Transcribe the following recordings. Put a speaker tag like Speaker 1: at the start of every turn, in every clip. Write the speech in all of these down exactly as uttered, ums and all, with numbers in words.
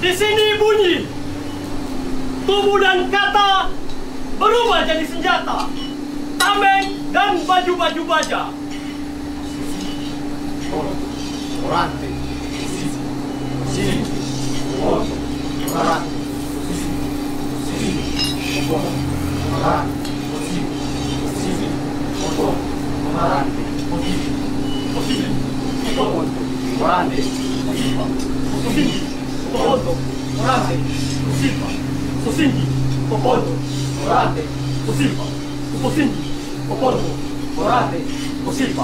Speaker 1: Di sini bunyi. Tubuh dan kata berubah jadi senjata. Tameng dan baju-baju baja.
Speaker 2: Orante. Sigi. Orante. Sigi. Orante. Sigi. Orante. Orante.
Speaker 1: Sigi. Popoto. Orante. Silva. Sosindi. Popoto. Orante. Silva. Sosindi. Popoto. Orante. Silva.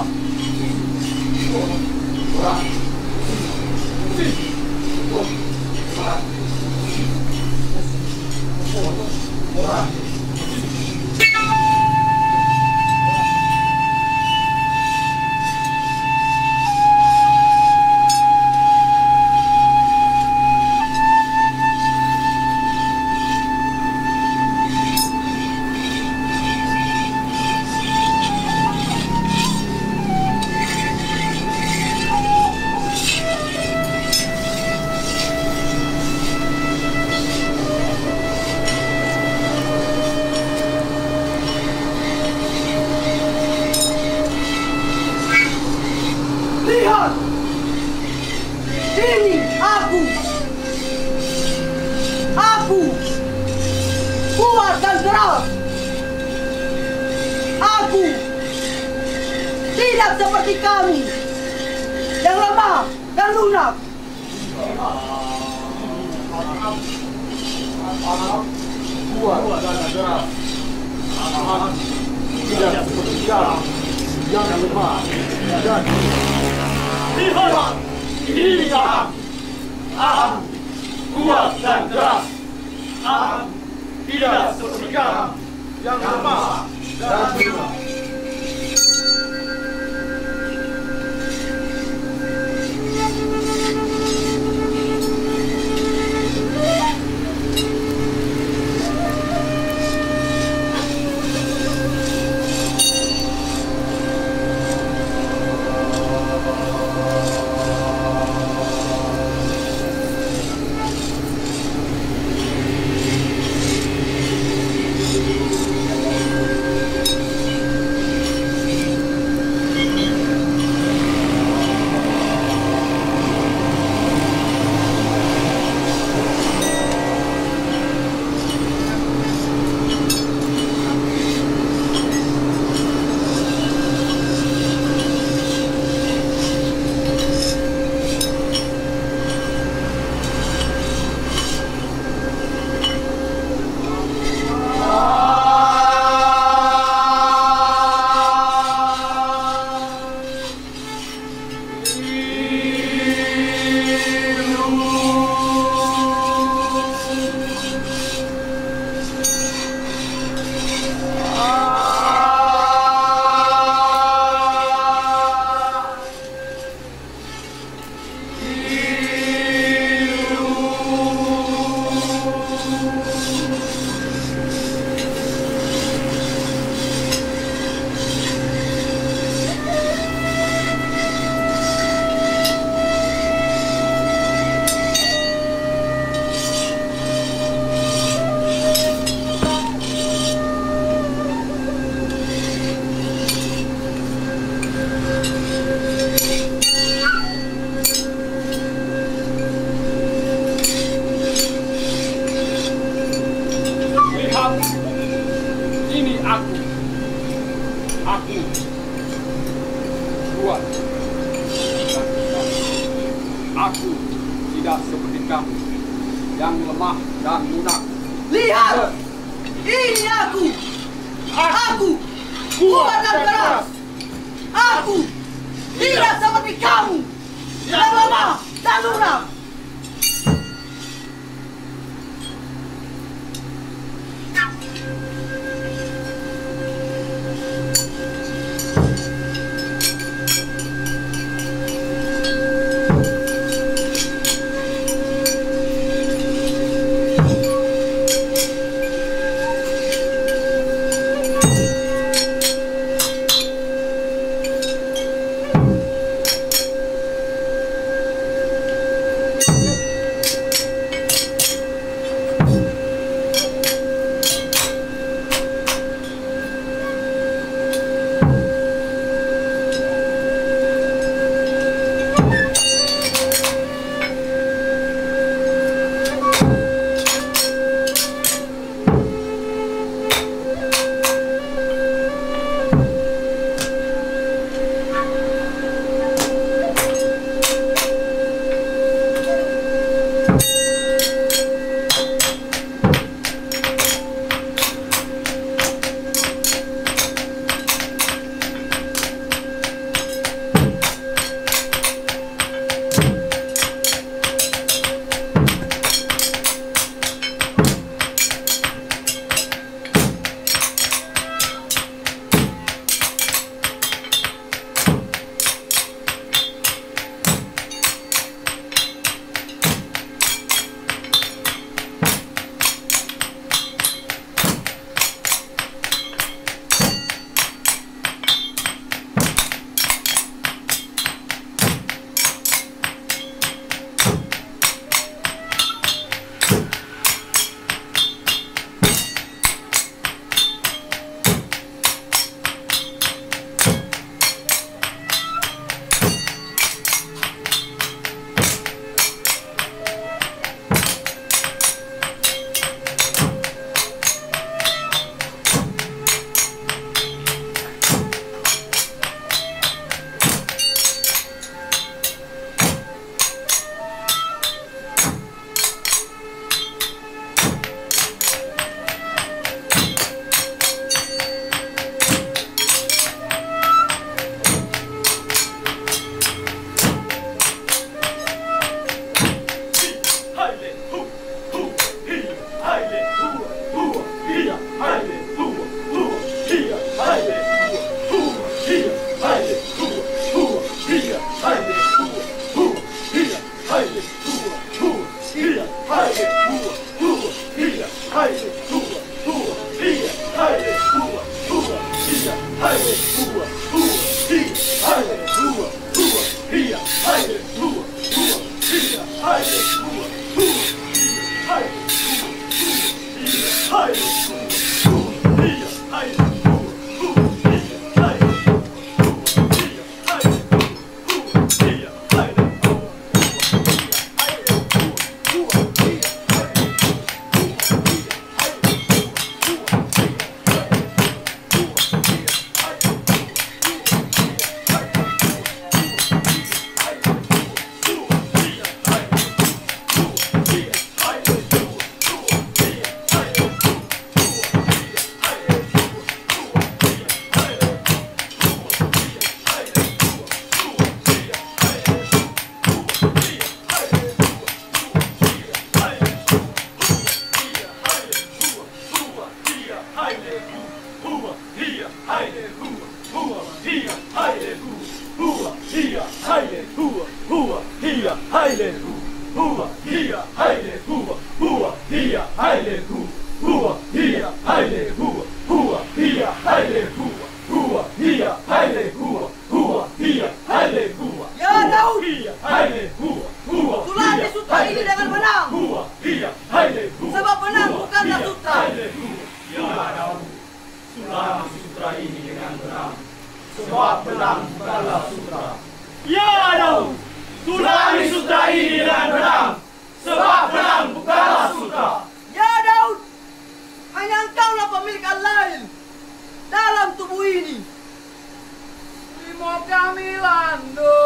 Speaker 1: Orante.
Speaker 3: Seperti kami yang lemah dan lunak.
Speaker 2: Kuat dan keras. Tidak seperti kami yang lemah dan
Speaker 1: lihat, ini aku. Aku kuat dan keras. Aku tidak seperti kami
Speaker 2: yang lemah dan lunak. Aku tidak seperti kamu yang lemah dan lunak.
Speaker 3: Lihat, ini aku. Aku kuat dan keras. Aku tidak seperti kamu yang lemah dan lunak.
Speaker 1: bukanlah sutra. Ya Daud, tulangi sutra ini dengan benang, sebab benang bukanlah sutra.
Speaker 3: Ya Daud, hanya engkaulah pemilik al-lail dalam tubuh ini.
Speaker 2: Terima kami Lando.